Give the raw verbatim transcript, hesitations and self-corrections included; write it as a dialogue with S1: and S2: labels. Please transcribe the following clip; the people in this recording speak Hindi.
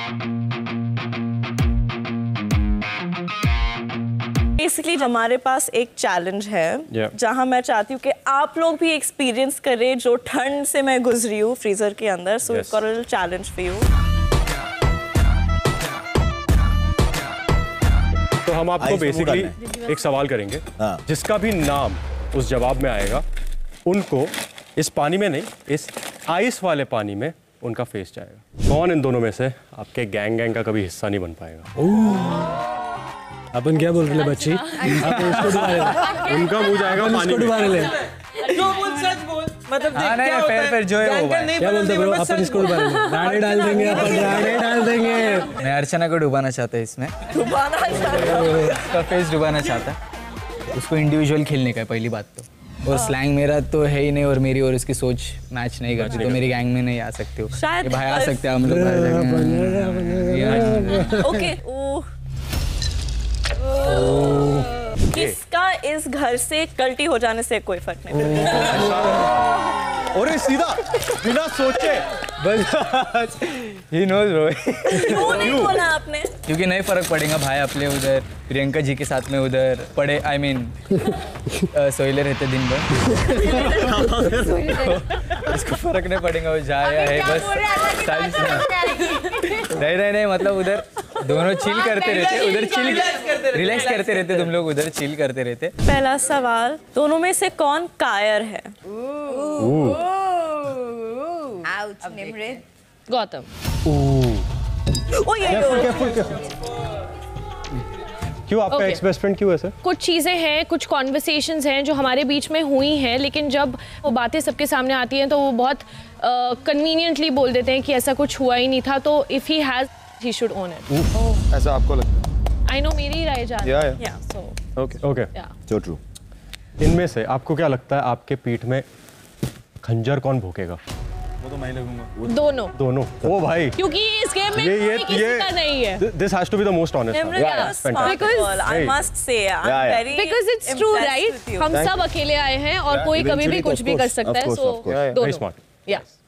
S1: बेसिकली हमारे पास एक चैलेंज है
S2: yeah.
S1: जहां मैं चाहती हूँ कि आप लोग भी एक्सपीरियंस करें जो ठंड से मैं गुजरी हूँ फ्रीजर के अंदर. So it's got a little challenge for you.
S2: तो हम आपको बेसिकली एक सवाल करेंगे. हाँ. जिसका भी नाम उस जवाब में आएगा उनको इस पानी में नहीं, इस आइस वाले पानी में उनका फेस जाएगा. कौन इन दोनों में से आपके गैंग गैंग का कभी हिस्सा नहीं बन पाएगा?
S3: अपन क्या बोल रहे हैं बच्ची? आप इसको डुबा ले.
S2: उनका मुंह जाएगा पानी में.
S3: डुबा ले.
S4: जो बोल सच बोल. मतलब
S5: हाँ नहीं, फिर फिर जो है वो भाई.
S3: क्या बोलते ब्रो? अपन इसको डुबा ले. राड़े डाल देंगे अपन, राड़े डाल देंगे.
S5: मैं अर्चना को डुबाना चाहता है इसमें.
S1: डुबाना चाहता हूँ.
S5: उसका फेस डुबाना चाहता. उसको इंडिविजुअल खेलने का है पहली बात तो. और स्लैंग मेरा तो है ही नहीं और मेरी और उसकी सोच मैच नहीं करती तो मेरी गैंग में नहीं आ सकते हो.
S1: शायद
S5: भाई आ सकते हैं हम लोग.
S1: ओके. किसका इस घर से गलती हो जाने से कोई फर्क नहीं पड़ता.
S2: और सीधा बिना सोचे
S5: बस ही नोज ब्रो.
S1: क्यों नहीं बोला आपने?
S5: क्योंकि नहीं फर्क पड़ेगा भाई अपने उधर प्रियंका जी के साथ में उधर पड़े. आई मीन सोइले रहते दिन भर. इसको फर्क नहीं पड़ेगा वो जाए है बस. नहीं नहीं नहीं मतलब उधर दोनों चिल करते रहते. उधर चिल रिलैक्स करते रहते. तुम लोग उधर चिल करते रहते.
S1: पहला सवाल, दोनों में से कौन कायर है?
S6: गौतम.
S2: क्यों आपका
S6: Okay.
S2: एक्स बेस्ट फ्रेंड क्यों है सर?
S6: कुछ चीजें हैं, कुछ कॉन्वर्सेशंस हैं जो हमारे बीच में हुई हैं, लेकिन जब वो बातें सबके सामने आती हैं तो वो बहुत कन्वीनियंटली uh, बोल देते हैं कि ऐसा कुछ हुआ ही नहीं था. तो if he has he should own it.
S2: ऐसा आपको लगता है?
S6: आई नो मेरी राय जा रही है. या so
S2: okay okay
S7: so true.
S2: इनमें से आपको क्या लगता है आपके पीठ में खंजर कौन भोंकेगा?
S7: वो तो मैं लगूंगा.
S6: दोनों
S2: दोनों. ओ भाई
S6: क्योंकि इस गेम में
S2: ये ये
S6: किसी
S2: ये
S6: का नहीं है.
S2: This has to be the most honest.
S1: Because I must say, I'm very
S6: Because it's true, right? हम सब अकेले आए हैं और कोई कभी भी कुछ भी कर सकता है. So
S2: very smart.
S6: Yeah.